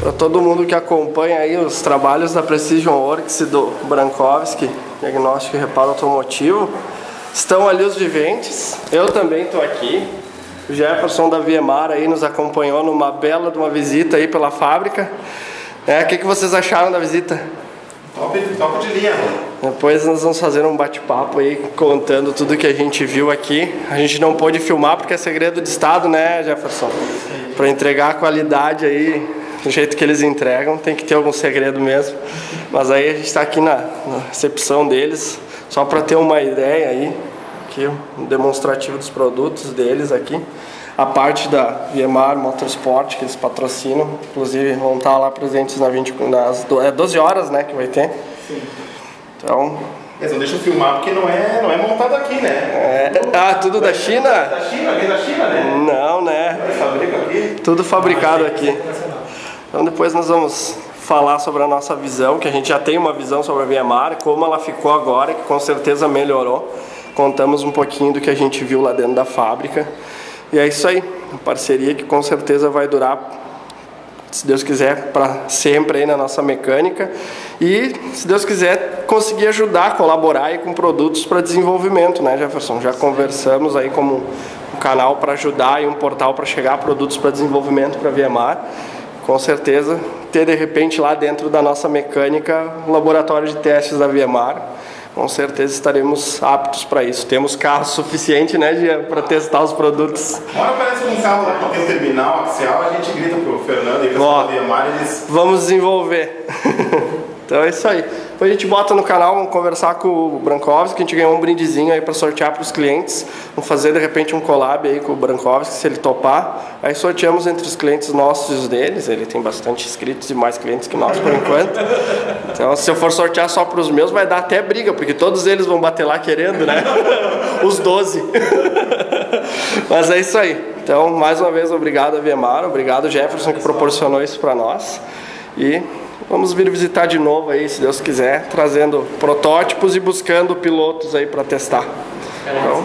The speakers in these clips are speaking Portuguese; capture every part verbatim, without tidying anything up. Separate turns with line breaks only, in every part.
Para todo mundo que acompanha aí os trabalhos da Precision Works e do Brankovski, diagnóstico e reparo automotivo, estão ali os viventes. Eu também estou aqui. O Jefferson da Viemar aí nos acompanhou numa bela de uma visita aí pela fábrica. É, o que, que vocês acharam da visita?
Top, top de linha.
Depois nós vamos fazer um bate-papo aí contando tudo que a gente viu aqui. A gente não pôde filmar porque é segredo de estado, né, Jefferson? Para entregar a qualidade aí do jeito que eles entregam, tem que ter algum segredo mesmo. Mas aí a gente está aqui na, na recepção deles, só para ter uma ideia aí, aqui um demonstrativo dos produtos deles aqui. A parte da Viemar Motorsport, que eles patrocinam, inclusive vão estar lá presentes na vinte, nas doze horas, né, que vai ter.
Sim.
Então...
Eles não deixam filmar porque não é, não é montado aqui, né?
É, ah, tudo da China?
Da China, vem da China, né?
Não, né?
Eles fabricam aqui?
Tudo fabricado aqui. Então depois nós vamos falar sobre a nossa visão, que a gente já tem uma visão sobre a Viemar, como ela ficou agora, que com certeza melhorou. Contamos um pouquinho do que a gente viu lá dentro da fábrica. E é isso aí, uma parceria que com certeza vai durar, se Deus quiser, para sempre aí na nossa mecânica. E, se Deus quiser, conseguir ajudar, colaborar aí com produtos para desenvolvimento, né, Jefferson? Já conversamos aí como um canal para ajudar e um portal para chegar produtos para desenvolvimento para a Viemar. Com certeza, ter de repente lá dentro da nossa mecânica um laboratório de testes da Viemar. Com certeza estaremos aptos para isso. Temos carro suficiente, né, Gia, para testar os produtos.
Agora parece um carro lá que tem um terminal axial, a gente grita pro Fernando e pro Viemar, eles...
Vamos desenvolver. Então é isso aí. Depois a gente bota no canal, vamos conversar com o Brankovski, que a gente ganhou um brindezinho aí para sortear para os clientes. Vamos fazer de repente um collab aí com o Brankovski, se ele topar. Aí sorteamos entre os clientes nossos e os deles. Ele tem bastante inscritos e mais clientes que nós por enquanto. Então se eu for sortear só para os meus, vai dar até briga, porque todos eles vão bater lá querendo, né? Os doze. Mas é isso aí. Então, mais uma vez, obrigado a Viemar, obrigado Jefferson que proporcionou isso para nós. E vamos vir visitar de novo aí, se Deus quiser, trazendo protótipos e buscando pilotos aí para testar. Então,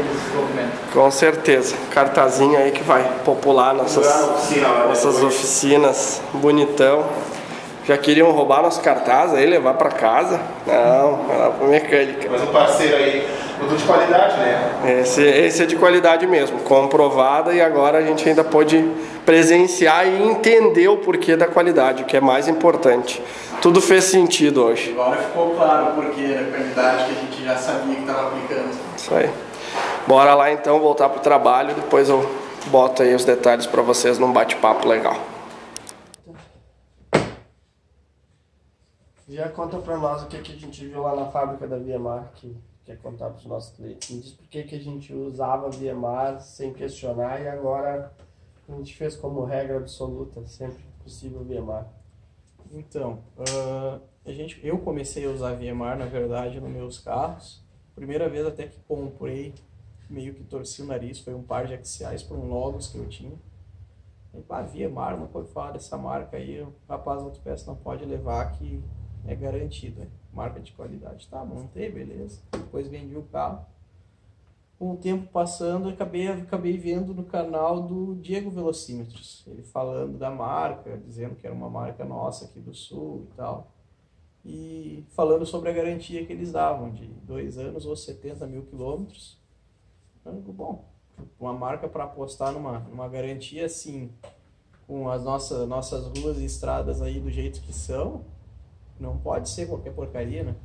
com certeza, cartazinho aí que vai popular nossas, nossas oficinas, bonitão. Já queriam roubar nosso cartaz aí, levar para casa? Não, vai lá para mecânica.
Mas um parceiro aí, produto de qualidade, né?
Esse, esse é de qualidade mesmo, comprovada, e agora a gente ainda pode presenciar e entender o porquê da qualidade, o que é mais importante. Tudo fez sentido hoje.
Agora ficou claro o porquê da qualidade que a gente já sabia que estava aplicando.
Isso aí. Bora lá então voltar para o trabalho, depois eu boto aí os detalhes para vocês num bate-papo legal. Já conta para nós o que, que a gente viu lá na fábrica da Viemar, que quer contar para os nossos clientes. Me diz por que, que a gente usava a Viemar sem questionar e agora a gente fez como regra absoluta, sempre possível Viemar.
Então, uh, a gente, eu comecei a usar a Viemar, na verdade, nos meus carros. Primeira vez até que comprei, meio que torci o nariz, foi um par de axiais para um Logos que eu tinha. E, pá, Viemar, não pode falar dessa marca aí, o rapaz da autopeça não pode levar que é garantido, né? Marca de qualidade. Tá, montei, beleza. Depois vendi o carro. Com o tempo passando, eu acabei, acabei vendo no canal do Diego Velocímetros, ele falando da marca, dizendo que era uma marca nossa aqui do Sul e tal. E falando sobre a garantia que eles davam, de dois anos ou setenta mil quilômetros. Eu digo, bom, uma marca para apostar numa, numa garantia assim, com as nossas, nossas ruas e estradas aí do jeito que são, não pode ser qualquer porcaria, né?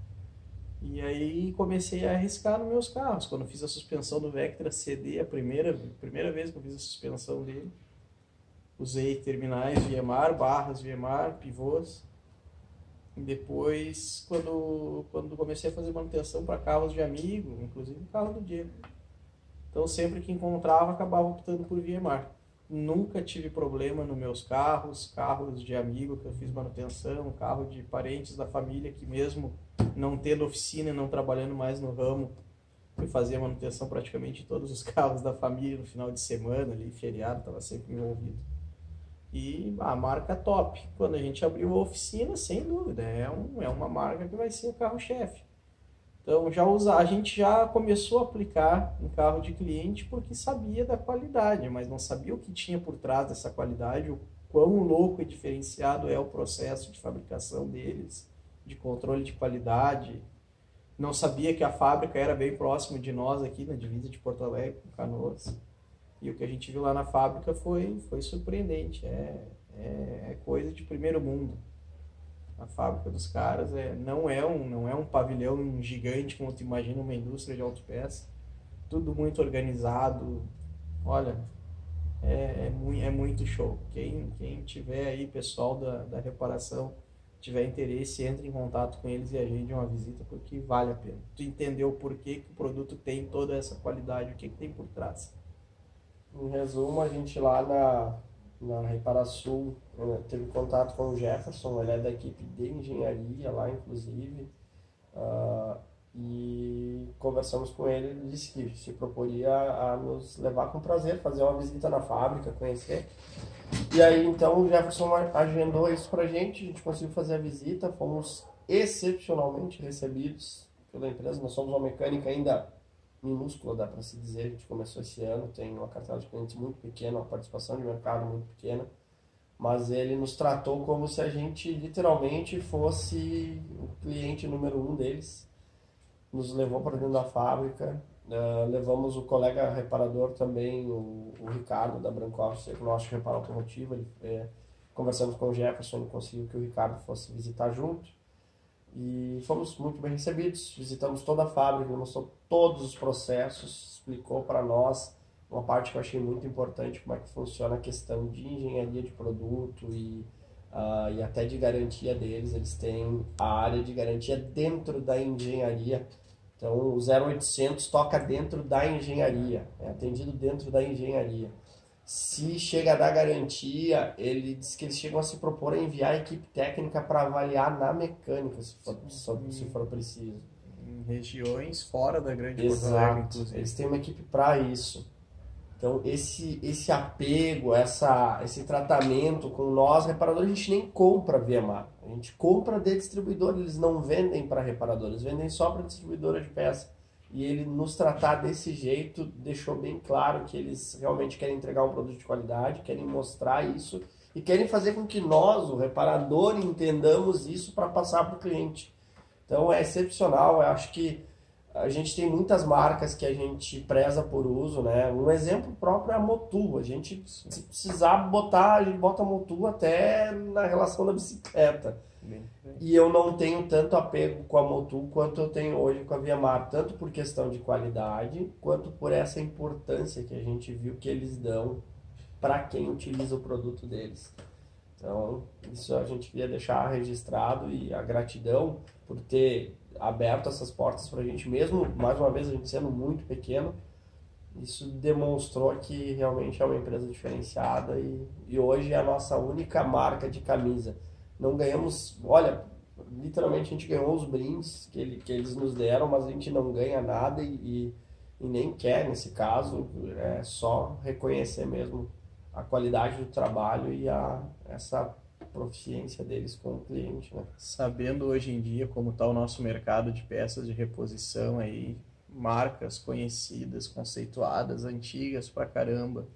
E aí comecei a arriscar nos meus carros. Quando fiz a suspensão do Vectra C D, a primeira, primeira vez que eu fiz a suspensão dele, usei terminais Viemar, barras Viemar, pivôs. E depois, quando, quando comecei a fazer manutenção para carros de amigo, inclusive o carro do Diego. Então sempre que encontrava, acabava optando por Viemar. Nunca tive problema nos meus carros, carros de amigo que eu fiz manutenção, carro de parentes da família que mesmo não tendo oficina e não trabalhando mais no ramo, eu fazia manutenção praticamente de todos os carros da família no final de semana, ali, feriado, estava sempre envolvido. E a marca top. Quando a gente abriu a oficina, sem dúvida, é, um, é uma marca que vai ser o carro-chefe. Então já usa, a gente já começou a aplicar em carro de cliente porque sabia da qualidade, mas não sabia o que tinha por trás dessa qualidade, quão louco e diferenciado é o processo de fabricação deles, de controle de qualidade. Não sabia que a fábrica era bem próximo de nós aqui, na divisa de Porto Alegre, com Canoas. E o que a gente viu lá na fábrica foi, foi surpreendente, é, é, é coisa de primeiro mundo. A fábrica dos caras é, não, é um, não é um pavilhão gigante como tu imagina uma indústria de autopeça. Tudo muito organizado. Olha, é, é, muito, é muito show. Quem, quem tiver aí, pessoal da, da reparação, tiver interesse, entre em contato com eles e agende uma visita, porque vale a pena. Tu entendeu o porquê que o produto tem toda essa qualidade, o que, que tem por trás.
Em resumo, a gente lá na, na Reparasul teve contato com o Jefferson, ele é da equipe de engenharia lá, inclusive, uh, e conversamos com ele, ele disse que se proporia a nos levar com prazer, fazer uma visita na fábrica, conhecer. E aí, então, o Jefferson agendou isso pra gente, a gente conseguiu fazer a visita, fomos excepcionalmente recebidos pela empresa, nós somos uma mecânica ainda minúscula, dá para se dizer, a gente começou esse ano, tem uma cartela de clientes muito pequena, uma participação de mercado muito pequena, mas ele nos tratou como se a gente literalmente fosse o cliente número um deles, nos levou para dentro da fábrica, uh, levamos o colega reparador também, o, o Ricardo da Brancoff, o nosso reparo automotivo, ele, é, conversamos com o Jefferson, ele conseguiu que o Ricardo fosse visitar junto, e fomos muito bem recebidos, visitamos toda a fábrica, mostrou todos os processos, explicou para nós uma parte que eu achei muito importante, como é que funciona a questão de engenharia de produto e, uh, e até de garantia deles. Eles têm a área de garantia dentro da engenharia, então o zero oitocentos toca dentro da engenharia, é atendido dentro da engenharia. Se chega a dar garantia, ele diz que eles chegam a se propor a enviar a equipe técnica para avaliar na mecânica, se for, se, se for preciso.
Em regiões fora da grande
Porto
Alegre, inclusive.
Eles têm uma equipe para isso. Então, esse, esse apego, essa, esse tratamento com nós, reparadores, a gente nem compra V M A. A gente compra de distribuidor, eles não vendem para reparadores, vendem só para distribuidora de peça. E ele nos tratar desse jeito deixou bem claro que eles realmente querem entregar um produto de qualidade, querem mostrar isso e querem fazer com que nós, o reparador, entendamos isso para passar para o cliente. Então é excepcional, eu acho que a gente tem muitas marcas que a gente preza por uso, né? Um exemplo próprio é a Motul. A gente, se precisar botar, a gente bota a Motul até na relação da bicicleta. E eu não tenho tanto apego com a Motul quanto eu tenho hoje com a Viemar, tanto por questão de qualidade, quanto por essa importância que a gente viu que eles dão para quem utiliza o produto deles. Então, isso a gente queria deixar registrado, e a gratidão por ter aberto essas portas para a gente, mesmo, mais uma vez, a gente sendo muito pequeno, isso demonstrou que realmente é uma empresa diferenciada, e, e hoje é a nossa única marca de camisa. Não ganhamos, olha, literalmente a gente ganhou os brindes que, ele, que eles nos deram, mas a gente não ganha nada e, e, e nem quer nesse caso, é só reconhecer mesmo a qualidade do trabalho e a, essa proficiência deles com o cliente, né?
Sabendo hoje em dia como está o nosso mercado de peças de reposição aí, marcas conhecidas, conceituadas, antigas pra caramba,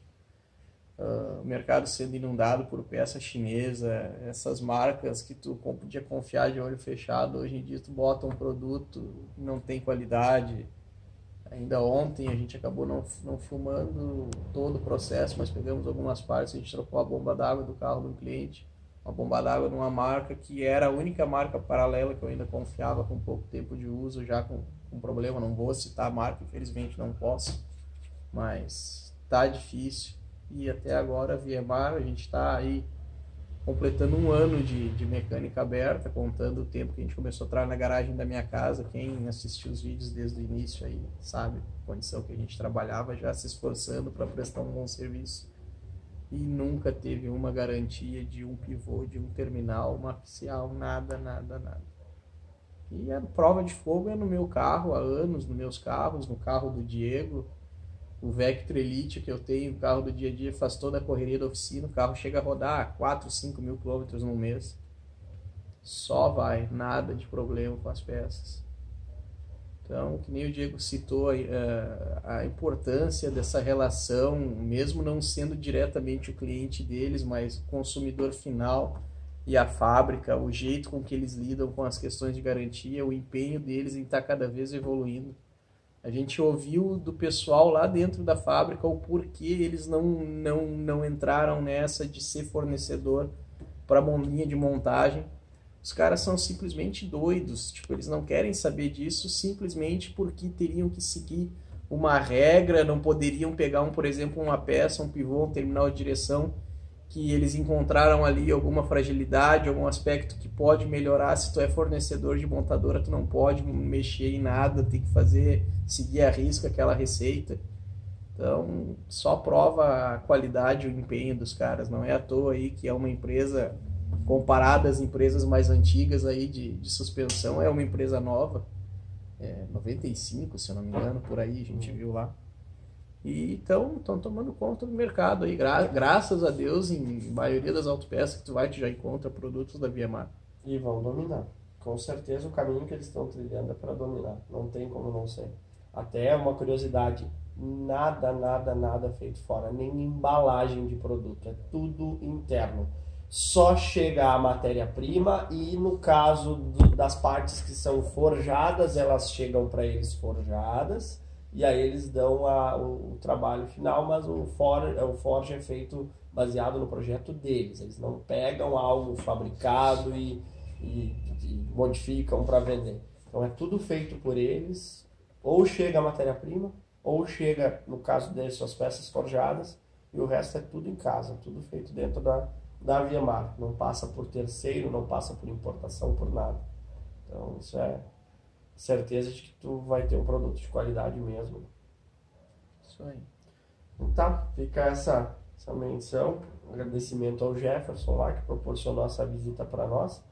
Uh, o mercado sendo inundado por peça chinesa, essas marcas que tu podia confiar de olho fechado, hoje em dia tu bota um produto que não tem qualidade. Ainda ontem a gente acabou não, não filmando todo o processo, mas pegamos algumas partes, a gente trocou a bomba d'água do carro do cliente, uma bomba d'água de uma marca que era a única marca paralela que eu ainda confiava, com pouco tempo de uso, já com, com problema. Não vou citar a marca, infelizmente não posso, mas tá difícil. E até agora a Viemar, a gente está aí completando um ano de, de mecânica aberta, contando o tempo que a gente começou a entrar na garagem da minha casa. Quem assistiu os vídeos desde o início aí sabe a condição que a gente trabalhava, já se esforçando para prestar um bom serviço. E nunca teve uma garantia de um pivô, de um terminal, uma oficial, nada, nada, nada. E a prova de fogo é no meu carro, há anos, nos meus carros, no carro do Diego. O Vectra Elite que eu tenho, o carro do dia a dia, faz toda a correria da oficina, o carro chega a rodar quatro, cinco mil quilômetros no mês. Só vai, nada de problema com as peças. Então, que nem o Diego citou, a importância dessa relação, mesmo não sendo diretamente o cliente deles, mas o consumidor final e a fábrica, o jeito com que eles lidam com as questões de garantia, o empenho deles em estar cada vez evoluindo. A gente ouviu do pessoal lá dentro da fábrica o porquê eles não, não, não entraram nessa de ser fornecedor para a linha de montagem. Os caras são simplesmente doidos, tipo, eles não querem saber disso simplesmente porque teriam que seguir uma regra, não poderiam pegar, um, por exemplo, uma peça, um pivô, um terminal de direção, que eles encontraram ali alguma fragilidade, algum aspecto que pode melhorar. Se tu é fornecedor de montadora, tu não pode mexer em nada, tem que fazer, seguir a risca aquela receita. Então, só prova a qualidade e o empenho dos caras. Não é à toa aí que é uma empresa, comparada às empresas mais antigas aí de, de suspensão, é uma empresa nova. É, noventa e cinco, se eu não me engano, por aí a gente viu lá. E então estão tomando conta do mercado aí, gra graças a Deus, em maioria das autopeças que tu vai, tu já encontra produtos da Viemar.
E vão dominar. Com certeza o caminho que eles estão trilhando é para dominar. Não tem como não ser. Até uma curiosidade, nada, nada, nada feito fora, nem embalagem de produto, é tudo interno. Só chega a matéria-prima e no caso do, das partes que são forjadas, elas chegam para eles forjadas e aí eles dão a, o, o trabalho final, mas o, for, o forge é feito baseado no projeto deles. Eles não pegam algo fabricado e, e, e modificam para vender. Então é tudo feito por eles, ou chega a matéria-prima, ou chega, no caso deles, suas peças forjadas, e o resto é tudo em casa, tudo feito dentro da, da Viemar. Não passa por terceiro, não passa por importação, por nada. Então isso é certeza de que tu vai ter um produto de qualidade mesmo.
Isso aí.
Então tá, fica essa, essa menção, agradecimento ao Jefferson lá, que proporcionou essa visita para nós,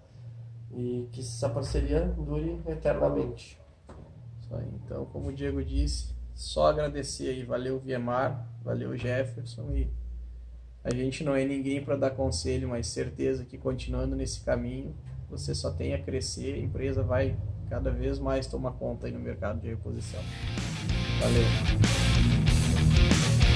e que essa parceria dure eternamente.
Isso aí. Então, como o Diego disse, só agradecer aí, valeu Viemar, valeu Jefferson, e a gente não é ninguém para dar conselho, mas certeza que continuando nesse caminho, você só tem a crescer, a empresa vai cada vez mais tomar conta aí no mercado de reposição. Valeu!